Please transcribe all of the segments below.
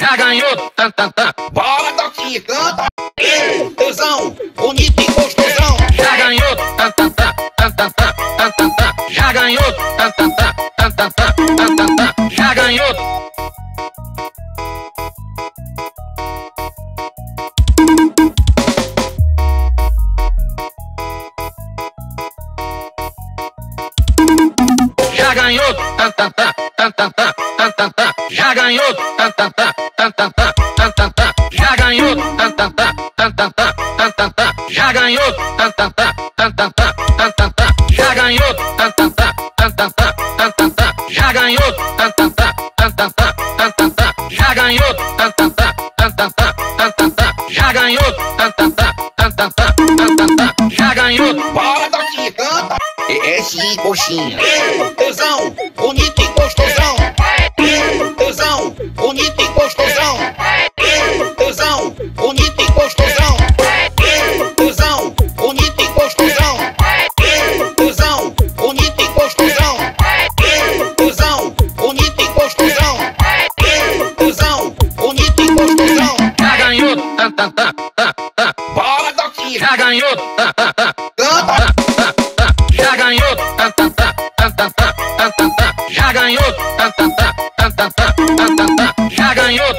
já ganhou, tan, tan, tan. Bora daqui, canta. Tesão, bonito e gostosão. Já ganhou, tan, tan, tan, tan, tan, tan, tan, tan, tan. Já ganhou, tan, tan, tan, tan, tan, tan, tan, tan, tan. Já ganhou. Já ganhou, tan, tan, tan, tan, tan, tan, tan, tan, tan. Já ganhou, tan, tan, tan, tan, tan, tan, tan, tan, tan. Já ganhou, tan, tan, tan, tan, tan, tan, tan, tan, tan. Já ganhou, tan, tan, tan, tan, tan, tan, tan, tan, tan. Já ganhou, tan, tan, tan, tan, tan, tan, tan, tan, tan. Já ganhou, tan, tan, tan, tan, tan, tan, tan, tan, tan. Já ganhou, tan, tan, tan, tan, tan, tan, tan, tan, tan. Já ganhou, tan, tan, tan, tan, tan, tan, tan, tan, tan. Já ganhou. Bora daqui, canta. Esse coxinha. Tesão, bonito e gostosão. Tesão, bonito e gostosão. Tesão, bonito e gostosão. Tesão, bonito e gostosão. Tesão, bonito e gostosão. Tesão, bonito e gostosão. Tesão, bonito e gostosão. Já ganhou, tan, tan, tan, tan, tan. Bora daqui, Já ganhou, tan, tan, tan, canta. tan, tan. Já ganhou, tan, tan, tan, tan, tan, tan, tan, tan, tan. Já ganhou, tan, tan, tan, tan, tan, tan, tan, tan, tan. Já ganhou.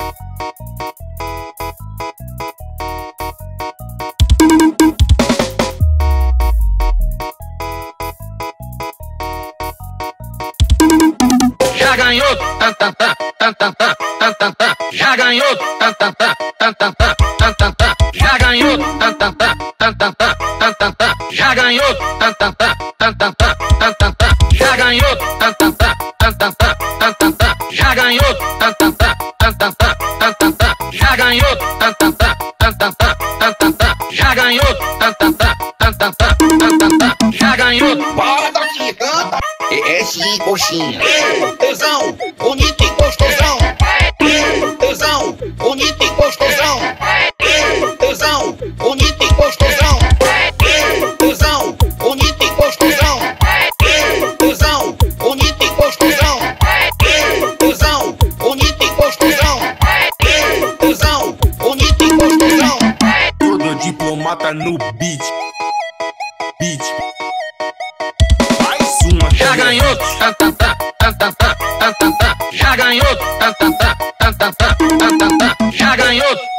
Já ganhou, tan, tan, tan, tan, tan, tan, tan, tan, tan. Já ganhou, tan, tan, tan, tan, tan, tan, tan, tan, tan. Já ganhou, tan, tan, tan, tan, tan, tan, tan, tan, tan. Já ganhou, tan, tan, tan, tan, tan, tan, tan, tan, tan. Já ganhou, tan, tan, tan, tan, tan, tan, tan, tan, tan. Já ganhou, tan, tan, tan, tan, tan, tan, tan, tan, tan. Já ganhou, tan, tan, tan, tan, tan, tan, tan, tan, tan. Já ganhou, tan, tan, tan, tan, tan, tan, tan, tan, tan. Já ganhou. Bora daqui, canta. Esse coxinha. Tesão, bonito e gostosão. Tesão, bonito e gostosão. Tesão, bonito e gostosão. Tesão, bonito e gostosão. Tesão, bonito e gostosão. Tesão, bonito e gostosão. Tesão, bonito e gostosão. Todo diplomata no beat. Beat. Mais uma. Já ganhou, tan, tan, tan, tan, tan, tan.